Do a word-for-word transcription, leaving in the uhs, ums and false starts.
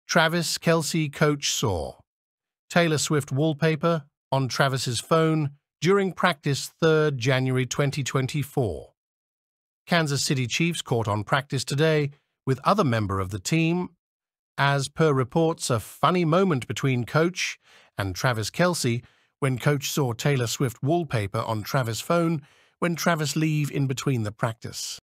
Travis Kelce coach saw Taylor Swift wallpaper on Travis's phone during practice third of January twenty twenty-four. Kansas City Chiefs caught on practice today with other member of the team. As per reports, a funny moment between coach and Travis Kelce when coach saw Taylor Swift wallpaper on Travis' phone when Travis leave in between the practice.